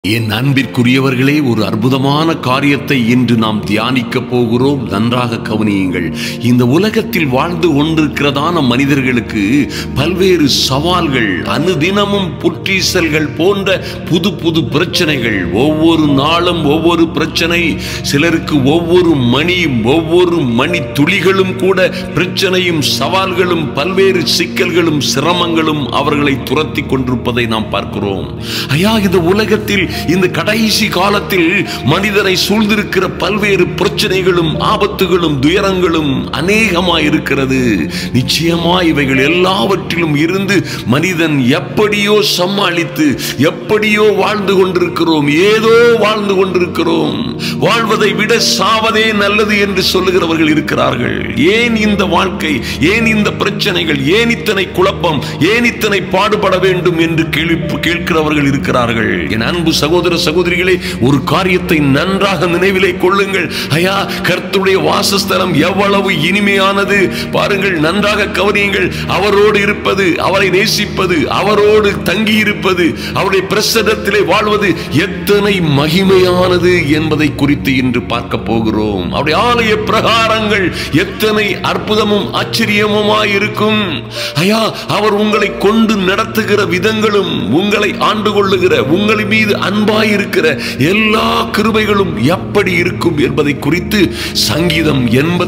என் அன்பிற்குரியவர்களே, ஒரு அற்புதமான காரியத்தை இன்று நாம் தியானிக்க போகிறோம். நன்றாக கவனியுங்கள். இந்த உலகத்தில் வாழ்ந்து கொண்டிருக்கிறதான மனிதர்களுக்கு பல்வேறு சவால்கள், அனுதினமும் புற்றீசல்கள் போன்ற புது புது பிரச்சனைகள், ஒவ்வொரு நாளும் ஒவ்வொரு பிரச்சனை. சிலருக்கு ஒவ்வொரு மணியும் ஒவ்வொரு மணி துளிகளும் கூட பிரச்சனையும் சவால்களும் பல்வேறு சிக்கல்களும் சிரமங்களும் அவர்களை துரத்தி கொண்டிருப்பதை நாம் பார்க்கிறோம். ஐயா, இந்த உலகத்தில் இந்த கடைசி காலத்தில் மனிதனை சூழ்ந்திருக்கிற பல்வேறு பிரச்சனைகளும் ஆபத்துகளும் துயரங்களும் அநேகமாய் இருக்கிறது. நிச்சயமா இவைகள் எல்லாவற்றிலும் இருந்து மனிதன் எப்படியோ சமாளித்து எப்படியோ வாழ்ந்து கொண்டிருக்கிறோம். ஏதோ வாழ்ந்து கொண்டிருக்கிறோம். வாழ்வதை விட சாவதே நல்லது என்று சொல்லுகிறவர்கள் இருக்கிறார்கள். ஏன் இந்த வாழ்க்கை, ஏன் இந்த பிரச்சனைகள், ஏன் இத்தனை குழப்பம், ஏன் இத்தனை பாடுபட வேண்டும் என்று கேட்கிறவர்கள் இருக்கிறார்கள். என் அன்பு சகோதர சகோதரிகளே, ஒரு காரியத்தை நன்றாக நினைவிலே கொள்ளுங்கள். ஐயா, கர்த்தருடைய வாசஸ்தலம் எவ்வளவு இனிமையானது பாருங்கள். நன்றாக கவனியுங்கள். அவரோடு இருப்பது, அவரை நேசிப்பது, அவரோடு தங்கி இருப்பது, அவருடைய பிரசன்னத்திலே வாழ்வது எத்தனை மகிமையானது என்பதை குறித்து இன்று பார்க்க போகிறோம். அவருடைய ஆலய பிரகாரங்கள் எத்தனை அற்புதமும் ஆச்சரியமுமாய் இருக்கும். ஐயா, அவர் உங்களை கொண்டு நடத்துகிற விதங்களும், உங்களை ஆண்டு கொள்ளுகிற, உங்கள் மீது அன்பாயிருக்கிற எல்லா கிருபைகளும் எப்படி இருக்கும் என்பதை குறித்து சங்கீதம்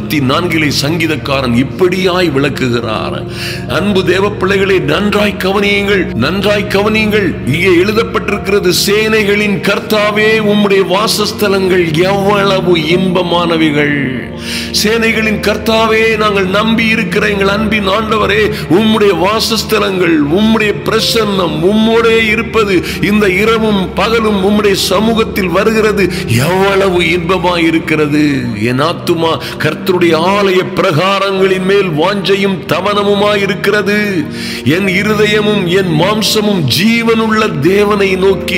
84 சங்கீதக்காரன் இப்படியாய் விளக்குகிறார். அன்பு தேவ பிள்ளைகளே, நன்றாய் கவனியுங்கள், நன்றாய் கவனியுங்கள். இங்கே எழுதப்பட்டிருக்கிறது, சேனைகளின் கர்த்தாவே, உம்முடைய வாசஸ்தலங்கள் எவ்வளவு இன்பமானவைகள். சேனைகளின் கர்த்தாவே, நாங்கள் நம்பி இருக்கிற எங்கள் அன்பின் ஆண்டவரே, உம்முடைய வாசஸ்தலங்கள், உம்முடைய பிரசன்னம், உம்மோடே இருப்பது, இந்த இரவும் பகலும் உம்முடைய சமூகத்தில் வருகிறது எவ்வளவு இன்பமாய் இருக்கிறது. என் ஆத்துமா கர்த்தருடைய ஆலய பிரகாரங்களின் மேல் வாஞ்சையும் தமனமுமாய் இருக்கிறது. என் இருதயமும் என் மாம்சமும் ஜீவனுள்ள தேவனை நோக்கி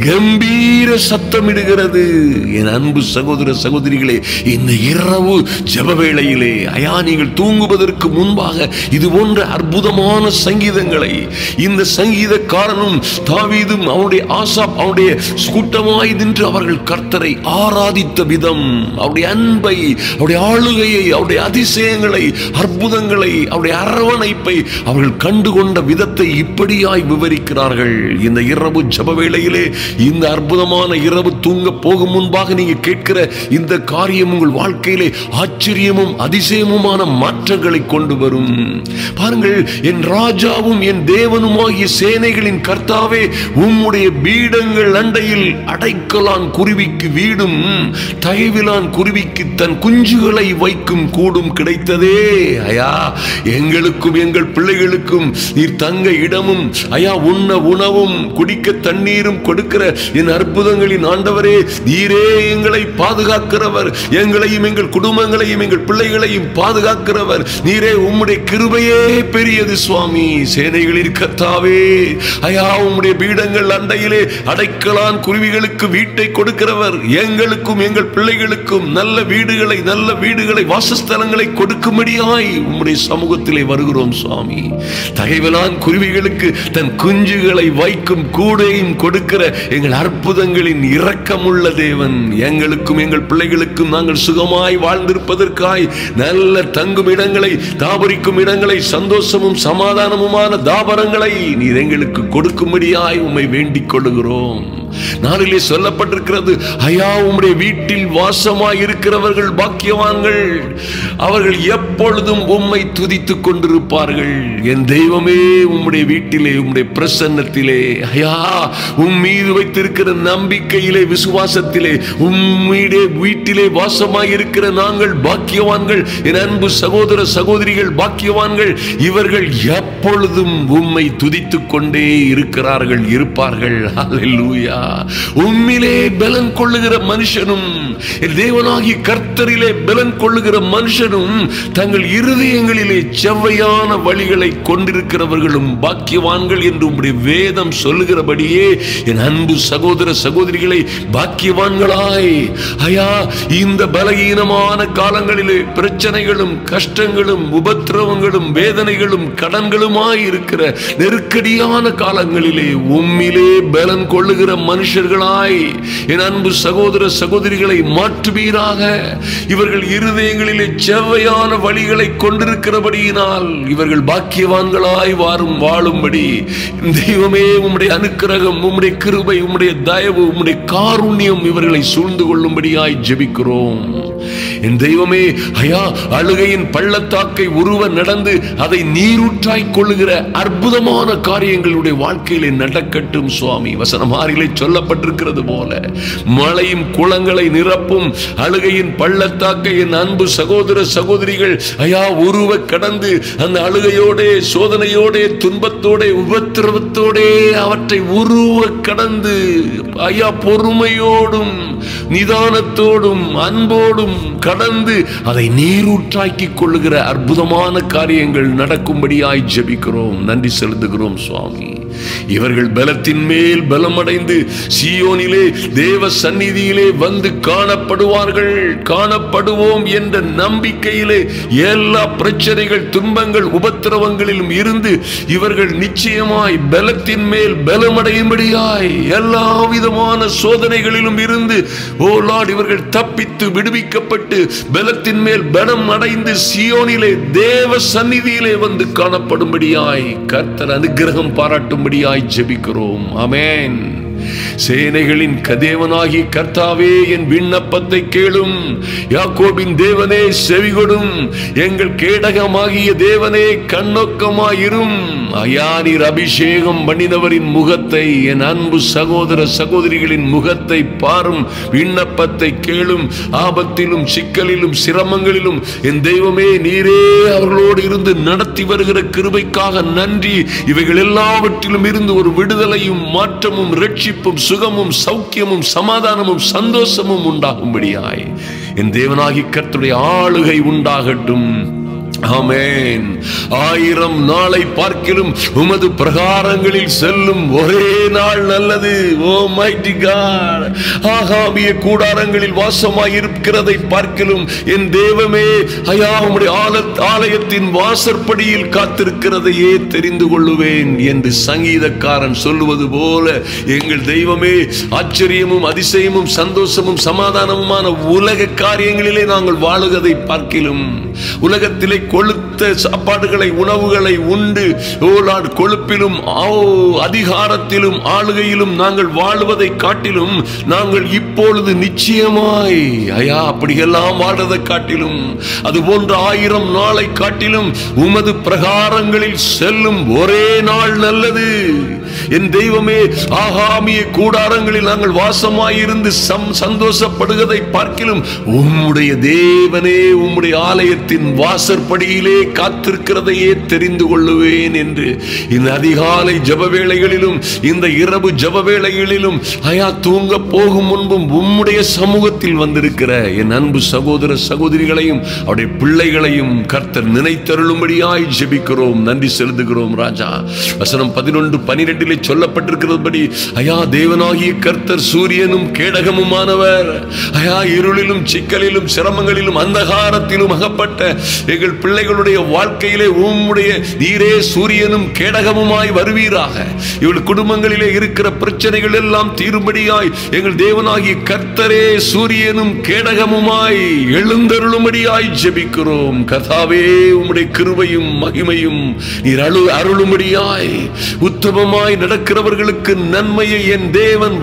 கம்பீர சத்தமிடுகிறது. என் அன்பு சகோதர சகோதரிகளே, இந்த இரவு ஜெப வேளையிலே, ஐயா, நீங்கள் தூங்குவதற்கு முன்பாக இது போன்ற அற்புதமான சங்கீதங்களை, இந்த சங்கீதக்காரனும் தாவீதும் அவருடைய ஆசாப் அவருடைய கூட்டமாய் நின்று அவர்கள் கர்த்தரை ஆராதித்த விதம், அவருடைய அன்பை, அவருடைய ஆளுகையை, அவருடைய அதிசயங்களை, அற்புதங்களை, அவருடைய அரவணைப்பை அவர்கள் கண்டுகொண்ட விதத்தை இப்படியாய் விவரிக்கிறார்கள். இந்த இரவு ஜெப வேளையிலே, இந்த அற்புதமான இரவு தூங்க போகும் முன்பாக நீங்க கேட்கிற இந்த காரியம் உங்கள் வாழ்க்கையிலே ஆச்சரியமும் அதிசயமுமான மாற்றங்களை கொண்டு வரும். பாருங்கள், என் ராஜாவும் என் தேவனுமாகிய சேனைகளின் கர்த்தாவே, உம்முடைய பீடங்கள் அண்டையில் அடைக்கலான் குருவிக்கு வீடும், தயவிலான் குருவிக்கு தன் குஞ்சுகளை வைக்கும் கூடும் கிடைத்ததே. ஐயா, எங்களுக்கும் எங்கள் பிள்ளைகளுக்கும் நீர் தங்க இடமும், ஐயா, உண்ண உணவும் குடிக்க தண்ணீரும் கொடுக்கிற என் அற்புதங்களின் ஆண்டவரே, நீரே எங்களை பாதுகாக்கிறவர். எங்களையும் எங்கள் குடும்பங்களையும் எங்கள் பிள்ளைகளையும் பாதுகாக்கிறவர். நீரே, உம்முடைய கிருபையே பெரியது சுவாமி. சேனைகளின் கர்த்தாவே, ஐயா, உம்முடைய பீடங்கள் அண்டையிலே அடைக்கலான் குருவிகளுக்கு வீட்டை கொடுக்கிறவர். எங்களுக்கும் எங்கள் பிள்ளைகளுக்கும் நல்ல வீடுகளை வாசஸ்தலங்களை கொடுக்கும்படியாய் உம்முடைய சமூகத்திலே வருகிறோம் சுவாமி. தகைவலான் குருவிகளுக்கு தன் குஞ்சுகளை வைக்கும் கூடையும் கொடுக்கிற எங்கள் அற்புதங்களின் இரக்கமுள்ள தேவன். எங்களுக்கும் எங்கள் பிள்ளைகளுக்கும் நாங்கள் சுகமாய் வாழ்ந்திருப்பதற்காய் நல்ல தங்கும் இடங்களை, தாபரிக்கும் இடங்களை, சந்தோஷமும் சமாதானமுமான தாபரங்களை நீர் எங்களுக்கு கொடுக்கும்படியாய் உம்மை வேண்டிக் கொள்ளுகிறோம். நாளிலே சொல்லப்பட்டிருக்கிறது, ஐயா, உம்முடைய வீட்டில் வாசமாய் இருக்கிறவர்கள் பாக்கியவான்கள். அவர்கள் எப்பொழுதும் உம்மை துதித்துக் கொண்டிருப்பார்கள். என் தெய்வமே, உம்முடைய வீட்டிலே, உம்முடைய பிரசன்னத்திலே, ஐயா, உம் மீது வைத்திருக்கிற நம்பிக்கையிலே, விசுவாசத்திலே, உம்முடைய வீட்டிலே வாசமாய் இருக்கிற நாங்கள் பாக்கியவான்கள். என் அன்பு சகோதர சகோதரிகள் பாக்கியவான்கள். இவர்கள் எப்பொழுதும் உம்மை துதித்துக் கொண்டே இருப்பார்கள். ஹல்லேலூயா. உம்மிலே பலன் கொள்ளுகிற மனுஷனும் என் தேவனாகிய கர்த்தரிலே பலன் கொள்ளுகிற மனுஷனும் தங்கள் இருதயங்களிலே செவ்வையான வழிகளை கொண்டிருக்கிறவர்களும் பாக்கியவான்கள் என்று உம்முடைய வேதம் சொல்லுகிறபடியே என் அன்பு சகோதர சகோதரிகளை பாக்கியவான்களாய் ஐயா இந்த பலகீனமான காலங்களிலே பிரச்சனைகளும் கஷ்டங்களும் உபத்திரவங்களும் வேதனைகளும் கடன்களுமாய் இருக்கிற நெருக்கடியான காலங்களிலே உம்மிலே பலன் கொள்ளுகிற மனுஷர்களாய் என் அன்பு சகோதர சகோதரிகளை மாற்றுவீராக. இவர்கள் இருதயங்களிலே செவ்வையான வழிகளை கொண்டிருக்கிறபடியினால் இவர்கள் பாக்கியவான்களாய் வாழும்படி தெய்வமே உம்முடைய அனுக்கிரகம், உம்முடைய கிருபை, உம்முடைய தயவு, உம்முடைய காருண்யம் இவர்களை சூழ்ந்து கொள்ளும்படியாய் ஜெபிக்கிறோம். என் தெய்வமே ஐயா, அழுகையின் பள்ளத்தாக்கை உருவ நடந்து அதை நீரூற்றாய் கொள்ளுகிற அற்புதமான காரியங்களுடைய வாழ்க்கையிலே நடக்கட்டும் சுவாமி. வசனமாரிலே சொல்லப்பட்டிருக்கிறது போல மழையும் குளங்களை நிரப்பும் அழுகையின் பள்ளத்தாக்கை என் அன்பு சகோதர சகோதரிகள் ஐயா உருவ கடந்து அந்த அழுகையோடே சோதனையோடே துன்பத்தோடே உபத்திரவத்தோடே அவற்றை உருவ கடந்து ஐயா பொறுமையோடும் நிதானத்தோடும் அன்போடும் கடந்து அதை நீரூற்றாக்கி கொள்ளுகிற அற்புதமான காரியங்கள் நடக்கும்படியாய் ஜெபிக்கிறோம். நன்றி செலுத்துகிறோம் சுவாமி. இவர்கள் பலத்தின் மேல் பலமடைந்து சீயோனிலே தேவ சந்நிதியிலே வந்து காணப்படுவோம் என்ற நம்பிக்கையிலே எல்லா பிரச்சனைகள் துன்பங்கள் உபத்திரவங்களிலும் இருந்து இவர்கள் நிச்சயமாய் பலத்தின் மேல் பலமடையும்படியாய் எல்லா விதமான சோதனைகளிலும் இருந்து ஓ லார்ட் இவர்கள் தப்பித்து விடுவிக்கப்பட்டு பலத்தின் மேல் பலம் அடைந்து சீயோனிலே தேவ சந்நிதியிலே வந்து காணப்படும்படியாய் கர்த்தர் அனுக்கிரகம் பாராட்டும்படியாய் ஜெபிக்கிறோம். ஆமென். சேனைகளின் தேவனாகிய கர்த்தாவே என் விண்ணப்பத்தை கேளும். யாக்கோபின் தேவனே செவிகொடும். எங்கள் கேடகமாகிய தேவனே கண்ணோக்கமாயிரும். ஐயா நீர் அபிஷேகம் பண்ணினவரின் முகத்தை என் அன்பு சகோதர சகோதரிகளின் முகத்தை பாரும். விண்ணப்பத்தை கேளும். ஆபத்திலும் சிக்கலிலும் சிரமங்களிலும் என் தெய்வமே நீரே அவர்களோடு இருந்து நடத்தி வருகிற கிருபைக்காக நன்றி. இவைகள் எல்லாவற்றிலும் இருந்து ஒரு விடுதலையும் மாற்றமும் ரட்சிப்பும் சுகமும் சௌக்கியமும் சமாதானமும் சந்தோஷமும் உண்டாகும்படியாய் என் தேவனாகிய கர்த்தருடைய ஆளுகை உண்டாகட்டும். ஆமென். 1000 நாளை பார்க்கிலும் உமது பிரகாரங்களில் செல்லும் ஒரே நாள் நல்லது. ஓ மைட்டி காட், ஆகாமிய கூடாரங்களில் வாசமாய் இருக்கிறதை பார்க்கிலும் என் தேவமே ஐயா உம்முடைய ஆலயத்தின் வாசற்படியில் காத்திருக்கிறதையே தெரிந்து கொள்ளுவேன் என்று சங்கீதக்காரன் சொல்லுவது போல எங்கள் தெய்வமே ஆச்சரியமும் அதிசயமும் சந்தோஷமும் சமாதானமுமான உலக காரியங்களிலே நாங்கள் வாழுவதை பார்க்கிலும் உலகத்திலே கொழுத்த சாப்பாடுகளை உணவுகளை உண்டு கொழுப்பிலும் அதிகாரத்திலும் ஆளுகையிலும் நாங்கள் வாழ்வதை காட்டிலும் நாங்கள் இப்பொழுது நிச்சயமாய் ஐயா அப்படியெல்லாம் வாழ்வதை காட்டிலும் அது போன்ற 1000 நாளை காட்டிலும் உமது பிரகாரங்களில் செல்லும் ஒரே நாள் நல்லது. என் தெய்வமே ஆகாமிய கூடாரங்களில் நாங்கள் வாசமாயிருந்து சந்தோஷப்படுவதை பார்க்கிலும் உம்முடைய தேவனே உம்முடைய ஆலயத்தின் வாசற்படியிலே காத்திருக்கிறதையே தெரிந்து கொள்ளுவேன் என்று இந்த அதிகாலை ஜப வேளைகளிலும் இந்த இரவு ஜப வேளைகளிலும் ஐயா தூங்க போகும் முன்பும் உம்முடைய சமூகத்தில் வந்திருக்கிற என் அன்பு சகோதர சகோதரிகளையும் அவருடைய பிள்ளைகளையும் கர்த்தர் நினைத்தருளும்படியாய் ஜெபிக்கிறோம். நன்றி செலுத்துகிறோம் ராஜா. வசனம் 11-12 சொல்லப்பட்டிருக்கிறபடி ஐயா தேவனாகிய கர்த்தர் சூரியனும் கேடகமுமானவர். ஐயா இருளிலும் சிக்கலிலும் சிரமங்களிலும் அந்தகாரத்திலும் அகப்பட்ட எங்கள் பிள்ளைகளுடைய வாழ்க்கையிலே உம்முடைய நீரே சூரியனும் கேடகமுமாய் வருவீராக. இவள் குடும்பங்களிலே இருக்கிற பிரச்சனைகள் எல்லாம் தீரும்படியாய் எங்கள் தேவனாகிய கர்த்தரே சூரியனும் கேடகமுமாய் எழுந்தருளும்படியாய் ஜெபிக்கிறோம். கர்த்தாவே உம்முடைய கிருபையும் மகிமையும் நீர் அருளும்படியாய் உத்தமமாய் நடக்கிறவர்களுக்கு நன்மையை என் தேவன்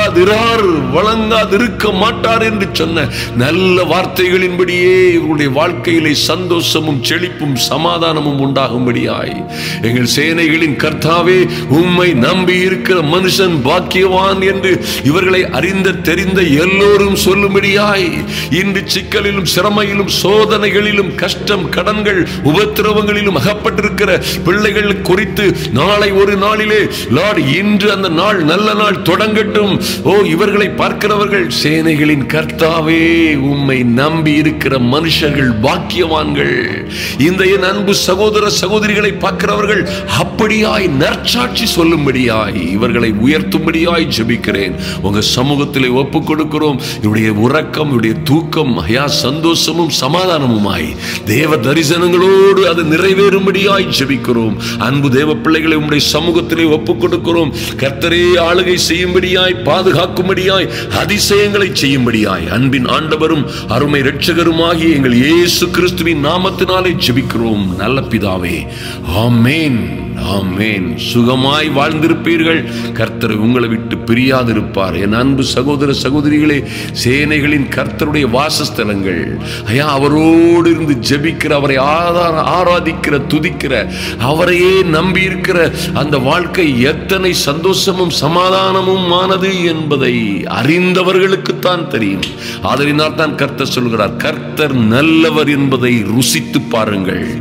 வழங்காதிருக்க மாட்டார் என்று சொன்ன நல்ல வார்த்தைகளின்படியே இவருடைய வாழ்க்கையிலே சந்தோஷமும் செழிப்பும் சமாதானமும் உண்டாகும்படியாய் எங்கள் சேனைகளின் கர்த்தாவே உம்மை நம்பி இருக்கிற மனுஷன் பாக்கியவான் என்று இவர்களை அறிந்த தெரிந்த எல்லோரும் சொல்லும்படியாய் இன்று சிக்கலிலும் சிரமையிலும் சோதனைகளிலும் கஷ்டம் கடன்கள் உபத்திரவங்களிலும் அகப்பட்டிருக்கிற பிள்ளைகள் குறித்து நாளை ஒரு நாளிலே லார்ட் இன்று அந்த நாள் நல்ல நாள் தொடங்கட்டும். ஓ, இவர்களை பார்க்கிறவர்கள் சேனைகளின் கர்த்தாவே, உம்மை நம்பி இருக்கிற மனுஷர்கள் பாக்கியவான்கள். இந்த என் அன்பு சகோதர சகோதரிகளை பார்க்கிறவர்கள் அப்படியாய் நற்சாட்சி சொல்லும்படியாய், இவர்களை உயர்த்தும்படியாய் ஜெபிக்கிறேன். உங்க சமூகத்திலே ஒப்புக் கொடுக்கிறோம். இவருடைய உறக்கம், இவருடைய தூக்கம் ஐயா சந்தோஷமும் சமாதானமுமாய் தேவ தரிசனங்களோடு அது நிறைவேறும்படியாய் ஜெபிக்கிறோம். அன்பு தேவ பிள்ளைகளை உம்முடைய சமூகத்திலே ஒப்புக் கொடுக்கிறோம். கர்த்தரே ஆளுகை செய்யும்படியாய், பாதுகாக்கும்படியாய், அதிசயங்களை செய்யும்படியாய் அன்பின் ஆண்டவரும் அருமை இரட்சகருமாகிய எங்கள் இயேசு கிறிஸ்துவின் நாமத்தினாலே ஜெபிக்கிறோம் நல்ல பிதாவே. ஆமென், ஆமென். சுகமாய் வாழ்ந்திருப்பீர்கள். கர்த்தர் உங்களை விட்டு பிரியாதிருப்பார். என் அன்பு சகோதர சகோதரிகளே, சேனைகளின் கர்த்தருடைய வாசஸ்தலங்கள் ஐயா, அவரோடு இருந்து ஜெபிக்கிற, அவரை ஆராதிக்கிற, துதிக்கிற, அவரையே நம்பி இருக்கிற அந்த வாழ்க்கை எத்தனை சந்தோஷமும் சமாதானமும் ஆனது என்பதை அறிந்தவர்களுக்குத்தான் தெரியும். அதனால் தான் கர்த்தர் சொல்கிறார், கர்த்தர் நல்லவர் என்பதை ருசித்து பாருங்கள்.